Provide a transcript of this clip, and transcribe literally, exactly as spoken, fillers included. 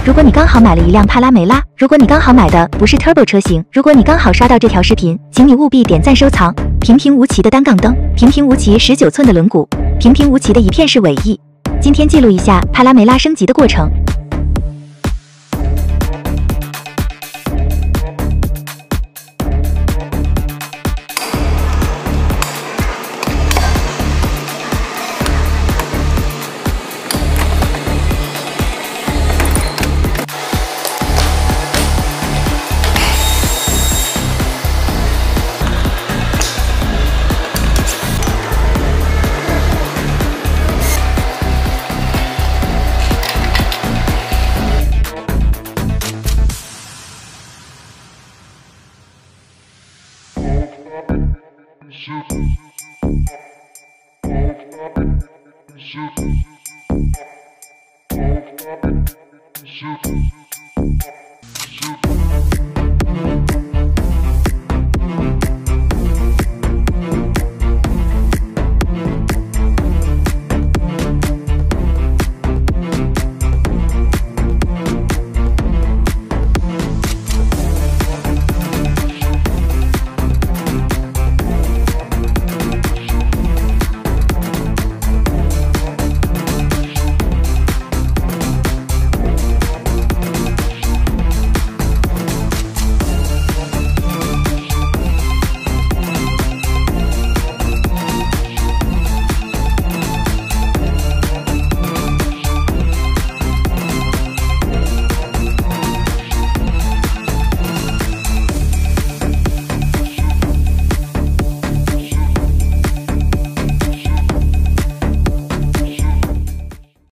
如果你刚好买了一辆帕拉梅拉，如果你刚好买的不是 Turbo 车型，如果你刚好刷到这条视频，请你务必点赞收藏。平平无奇的单杠灯，平平无奇十九寸的轮毂，平平无奇的一片是尾翼。今天记录一下帕拉梅拉升级的过程。 Shoot.